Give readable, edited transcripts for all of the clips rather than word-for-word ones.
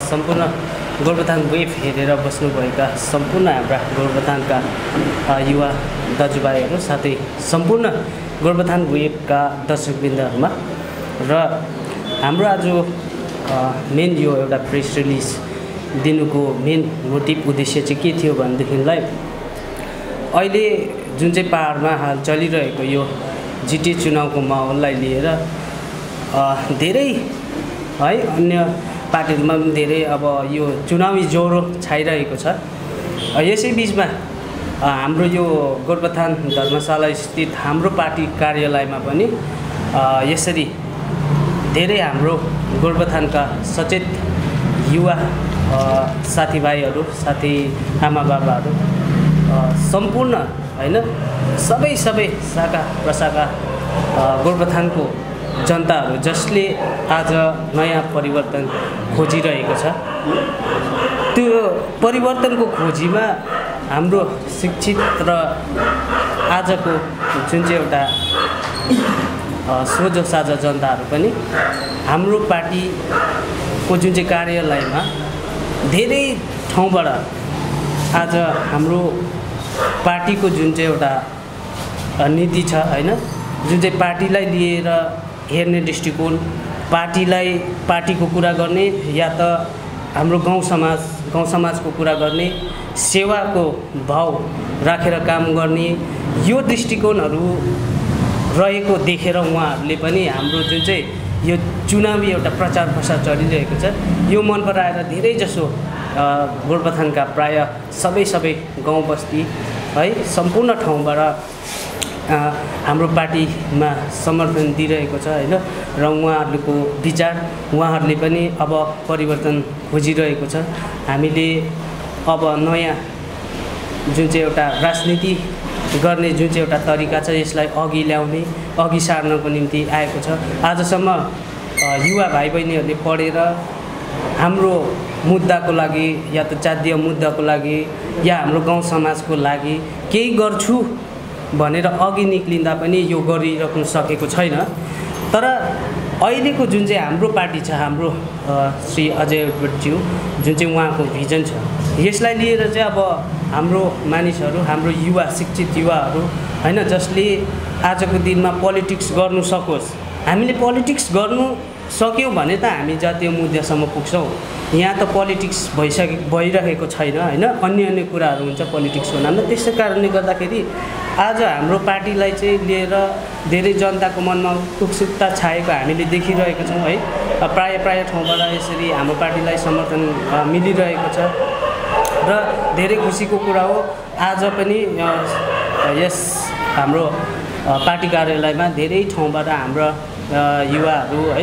सम्पूर्ण गोरुबथान वेब हेरेर बस्नुभएका सम्पूर्ण हाम्रा गोरुबथानका युवा दाजुभाइहरू साथै सम्पूर्ण गोरुबथान वेबका दर्शकवृन्दहरूमा र हाम्रो आज मेन यो एउटा प्रेस रिलिज दिनुको मेन मोटिभ उद्देश्य चाहिँ के थियो भनेदेखिलाई अहिले जुन चाहिँ पहाडमा हाल चलिरहेको यो जिटिए चुनावको माहौललाई लिएर धेरै है अन्य पार्टीहरूमा पनि धेरै अब यो चुनावी ज्वरो छाइरहेको छ। यसै बिचमा हाम्रो यो गोरुबथान धर्मशाला स्थित हाम्रो पार्टी कार्यालयमा पनि यसरी धेरै हाम्रो गोरुबथानका सचेत युवा साथीभाइहरू साथै आमा बाबाहरू सम्पूर्ण हैन सबै शाखा प्रशाखा गोरुबथानको जनताहरू जसले आज नयाँ परिवर्तन खोजिरहेको छ, त्यो परिवर्तनको खोजीमा हाम्रो शिक्षित र आजको जुन चाहिँ एउटा सोझो साझा जनताहरू पनि हाम्रो पार्टीको जुन चाहिँ कार्यालयमा धेरै ठाउँबाट आज हाम्रो पार्टीको जुन चाहिँ एउटा नीति छ हैन, जुन चाहिँ पार्टीलाई लिएर हेर्ने दृष्टिकोण, पार्टीको कुरा गर्ने या त हाम्रो गाउँ समाजको कुरा गर्ने, सेवाको भाव राखेर काम गर्ने, यो दृष्टिकोणहरू रहेको देखेर उहाँहरूले पनि हाम्रो जुन चाहिँ यो चुनावी एउटा प्रचार प्रसार चलिरहेको छ यो मन पराएर धेरै जसो गोरुबथानका प्राय सबै गाउँ बस्ती है सम्पूर्ण ठाउँबाट हाम्रो पार्टीमा समर्थन दिइरहेको छ हैन, र उहाँहरूको विचार उहाँहरूले पनि अब परिवर्तन खोजिरहेको छ। हामीले अब नयाँ जुन चाहिँ एउटा राजनीति गर्ने जुन चाहिँ एउटा तरिका छ यसलाई अघि ल्याउने अघि सार्नको निम्ति आएको छ। आजसम्म युवा भाइ बहिनीहरूले पढेर हाम्रो मुद्दाको लागि या त जातीय मुद्दाको लागि या हाम्रो गाउँ समाजको लागि केही गर्छु भनेर अघि निक्लिँदा पनि यो गरिराख्नु सकेको छैन। तर अहिलेको जुन चाहिँ हाम्रो पार्टी छ, हाम्रो श्री अजय उडवटज्यू जुन चाहिँ उहाँको भिजन छ, यसलाई लिएर चाहिँ अब हाम्रो मानिसहरू, हाम्रो युवा शिक्षित युवाहरू हैन जसले आजको दिनमा पोलिटिक्स गर्नु सकोस्, हामीले पोलिटिक्स गर्नु सक्यौँ भने त हामी जातीय मुद्दासम्म पुग्छौँ। यहाँ त पोलिटिक्स भइरहेको छैन हैन, अन्य कुराहरू हुन्छ पोलिटिक्सको नाममा। त्यसै कारणले गर्दाखेरि आज हाम्रो पार्टीलाई चाहिँ लिएर धेरै जनताको मनमा उत्सुकता छाएको हामीले देखिरहेको छौँ है। प्राय ठाउँबाट यसरी हाम्रो पार्टीलाई समर्थन मिलिरहेको छ र धेरै खुसीको कुरा हो। आज पनि यस हाम्रो पार्टी कार्यालयमा धेरै ठाउँबाट हाम्रा युवाहरू है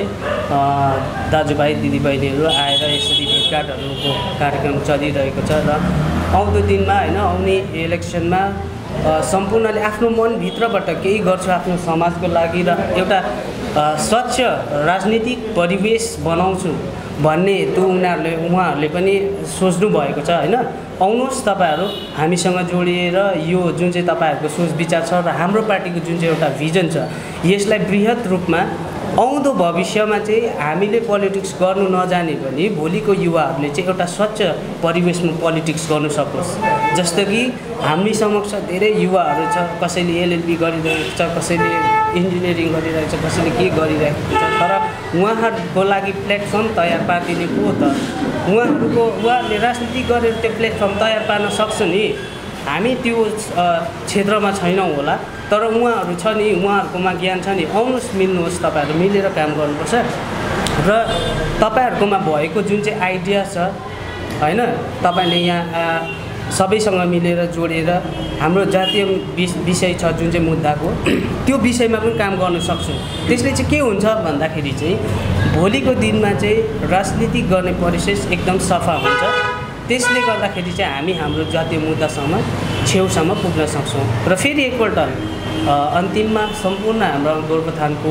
दाजुभाइ दिदीबहिनीहरू आएर यसरी भेटघाटहरूको कार्यक्रम चलिरहेको छ र आउँदो दिनमा हैन आउने इलेक्सनमा सम्पूर्णले आफ्नो मनभित्रबाट केही गर्छु आफ्नो समाजको लागि र एउटा स्वच्छ राजनीतिक परिवेश बनाउँछु भन्ने हेतु उहाँहरूले पनि सोच्नु भएको छ हैन। आउनुहोस् तपाईँहरू हामीसँग जोडिएर यो जुन चाहिँ तपाईँहरूको सोच विचार छ र हाम्रो पार्टीको जुन चाहिँ एउटा भिजन छ यसलाई बृहत रूपमा आउँदो भविष्यमा चाहिँ हामीले पोलिटिक्स गर्नु नजाने भने भोलिको युवाहरूले चाहिँ एउटा स्वच्छ परिवेशमा पोलिटिक्स गर्नु सकोस्। जस्तो कि हामी समक्ष धेरै युवाहरू छ, कसैले एलएलबी गरिरहेको छ, कसैले इन्जिनियरिङ गरिरहेको छ, कसैले के गरिरहेको छ, तर उहाँहरूको लागि प्लेटफर्म तयार पारिदिने को त उहाँहरूले राजनीति गरेर त्यो प्लेटफर्म तयार पार्न सक्छ नि। हामी त्यो क्षेत्रमा छैनौँ होला, तर उहाँहरू छ नि, उहाँहरूकोमा ज्ञान छ नि। आउनुहोस्, मिल्नुहोस्, तपाईँहरू मिलेर काम गर्नुपर्छ र तपाईँहरूकोमा भएको जुन चाहिँ आइडिया छ हैन, तपाईँले यहाँ सबैसँग मिलेर जोडेर हाम्रो जातीय विषय छ जुन चाहिँ मुद्दाको त्यो विषयमा पनि काम गर्न सक्छौँ। त्यसले चाहिँ के हुन्छ भन्दाखेरि चाहिँ भोलिको दिनमा चाहिँ राजनीति गर्ने परिवेश एकदम सफा हुन्छ। त्यसले गर्दाखेरि चाहिँ हामी हाम्रो जातीय मुद्दासम्म छेउसम्म पुग्न सक्छौँ। र फेरि एकपल्ट अन्तिममा सम्पूर्ण हाम्रो गोरुबथानको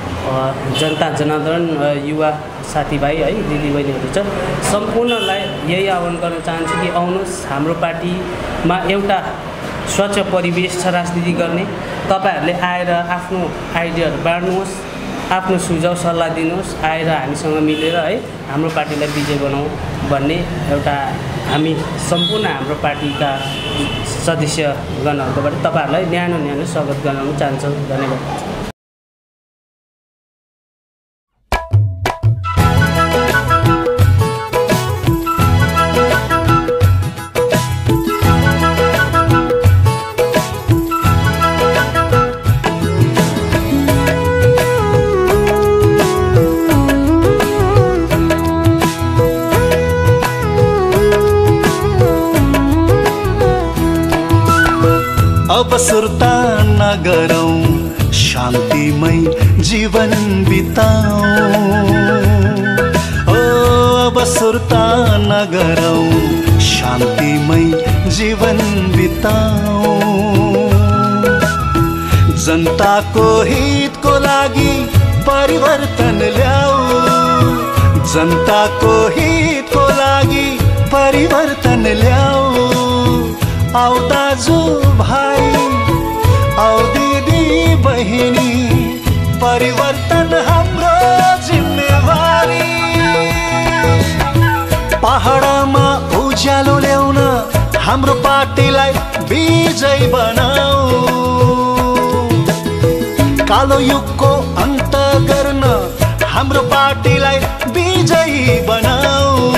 जनता जनार्दन युवा साथीभाइ है दिदीबहिनीहरू छ सम्पूर्णलाई यही आह्वान गर्न चाहन्छु कि आउनुहोस्, हाम्रो पार्टीमा एउटा स्वच्छ परिवेश छ राजनीति गर्ने। तपाईँहरूले आएर आफ्नो आइडियाहरू बाँड्नुहोस् आफ्नो सुझाव सल्लाह दिनुहोस्, आएर हामीसँग मिलेर है हाम्रो पार्टीलाई विजय बनाऊ भन्ने एउटा हामी सम्पूर्ण हाम्रो पार्टीका सदस्यगणहरूकोबाट तपाईँहरूलाई न्यानो स्वागत गर्न चाहन्छौँ। धन्यवाद। अब सुर्ता नगरौं, शान्तिमय जीवन बिताऊं। ओ अब सुर्ता नगरौं, शान्तिमय जीवन बिताऊं। जनताको हितको लागि परिवर्तन ल्याऊ, जनताको हितको लागि परिवर्तन ल्याऊ। आउ दाजु भाइ, आउ दिदी बहिनी, परिवर्तन हाम्रो जिम्मेवारी। पहाडमा उज्यालो ल्याउन हाम्रो पार्टीलाई विजय बनाऊ। कालो युगको अन्त गर्न हाम्रो पार्टीलाई विजयी बनाऊ।